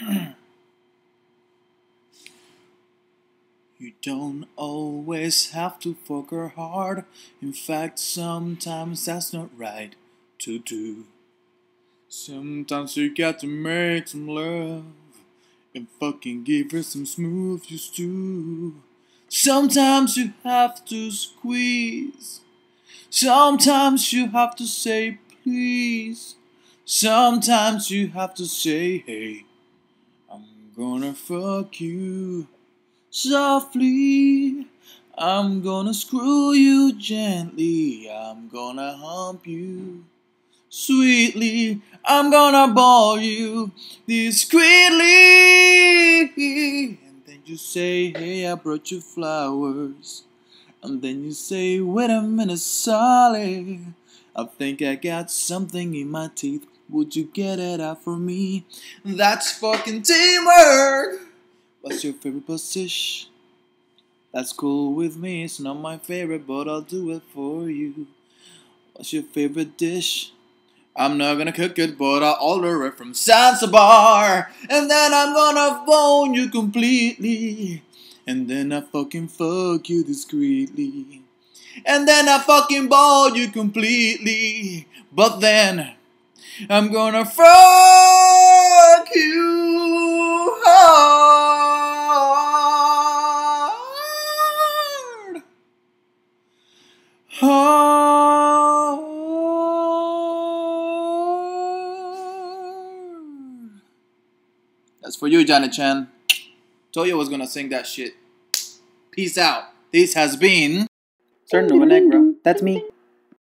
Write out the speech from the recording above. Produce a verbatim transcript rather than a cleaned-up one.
You don't always have to fuck her hard. In fact, sometimes that's not right to do. Sometimes you got to make some love and fucking give her some smooth you stew. Sometimes you have to squeeze. Sometimes you have to say please. Sometimes you have to say, hey, I'm gonna fuck you softly. I'm gonna screw you gently. I'm gonna hump you sweetly. I'm gonna ball you discreetly. And then you say, hey, I brought you flowers. And then you say, wait a minute, Sally, I think I got something in my teeth. Would you get it out for me? That's fucking teamwork. What's your favorite position? That's cool with me. It's not my favorite, but I'll do it for you. What's your favorite dish? I'm not gonna cook it, but I'll order it from Zanzibar. And then I'm gonna bone you completely. And then I fucking fuck you discreetly. And then I fucking ball you completely. But then I'm gonna fuck you hard. Hard. That's for you, janechen. Told you I was gonna sing that shit. Peace out. This has been Sir Nova Negro. That's me.